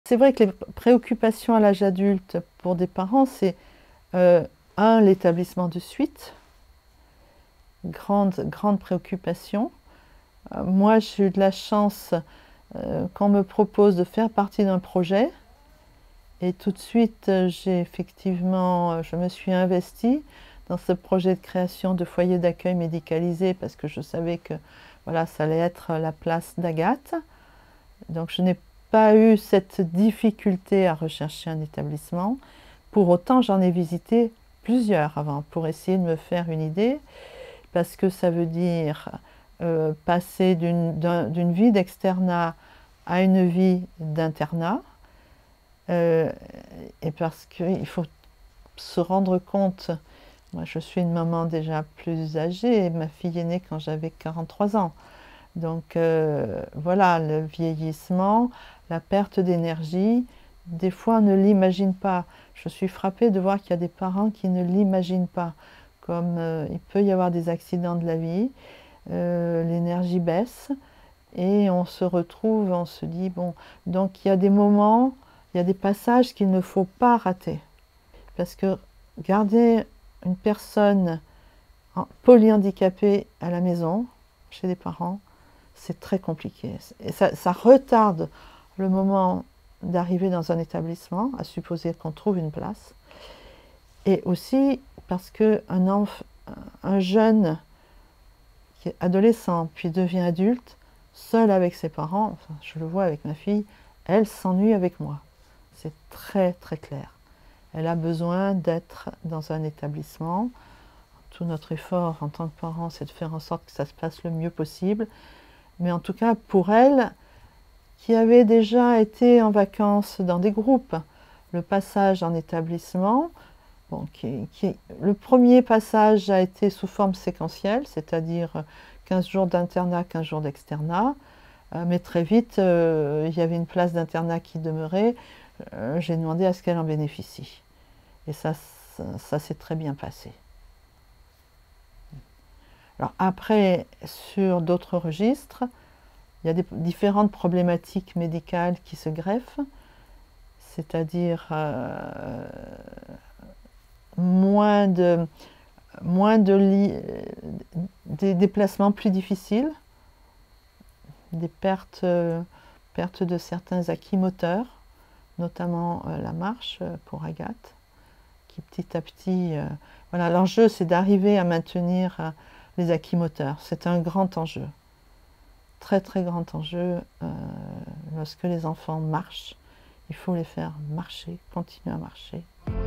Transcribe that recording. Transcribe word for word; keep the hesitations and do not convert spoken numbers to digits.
C'est vrai que les préoccupations à l'âge adulte pour des parents, c'est euh, un, l'établissement de suite, grande, grande préoccupation. Euh, moi, j'ai eu de la chance euh, qu'on me propose de faire partie d'un projet et tout de suite, euh, j'ai effectivement, euh, je me suis investie dans ce projet de création de foyers d'accueil médicalisés parce que je savais que voilà, ça allait être la place d'Agathe. Donc je n'ai pas eu cette difficulté à rechercher un établissement. Pour autant, j'en ai visité plusieurs avant pour essayer de me faire une idée, parce que ça veut dire euh, passer d'une d'une vie d'externat à une vie d'internat, euh, et parce qu'il faut se rendre compte, moi je suis une maman déjà plus âgée, ma fille est née quand j'avais quarante-trois ans. Donc euh, voilà, le vieillissement, la perte d'énergie, des fois on ne l'imagine pas. Je suis frappée de voir qu'il y a des parents qui ne l'imaginent pas. Comme euh, il peut y avoir des accidents de la vie, euh, l'énergie baisse et on se retrouve, on se dit, bon, donc il y a des moments, il y a des passages qu'il ne faut pas rater. Parce que garder une personne polyhandicapée à la maison, chez les parents, c'est très compliqué. Et ça, ça retarde le moment d'arriver dans un établissement, à supposer qu'on trouve une place. Et aussi parce qu'un enf... un jeune qui est adolescent, puis devient adulte, seul avec ses parents, enfin, je le vois avec ma fille, elle s'ennuie avec moi. C'est très très clair. Elle a besoin d'être dans un établissement. Tout notre effort en tant que parents, c'est de faire en sorte que ça se passe le mieux possible. Mais en tout cas, pour elle, qui avait déjà été en vacances dans des groupes, le passage en établissement, bon, qui, qui, le premier passage a été sous forme séquentielle, c'est-à-dire quinze jours d'internat, quinze jours d'externat, euh, mais très vite, euh, il y avait une place d'internat qui demeurait, euh, j'ai demandé à ce qu'elle en bénéficie. Et ça, ça, ça s'est très bien passé. Alors après, sur d'autres registres, il y a des différentes problématiques médicales qui se greffent, c'est-à-dire euh, moins de, moins de li, des déplacements plus difficiles, des pertes, euh, pertes de certains acquis moteurs, notamment euh, la marche pour Agathe, qui petit à petit... Euh, voilà, l'enjeu, c'est d'arriver à maintenir euh, les acquis moteurs. C'est un grand enjeu. Très très grand enjeu. Euh, lorsque les enfants marchent, il faut les faire marcher, continuer à marcher.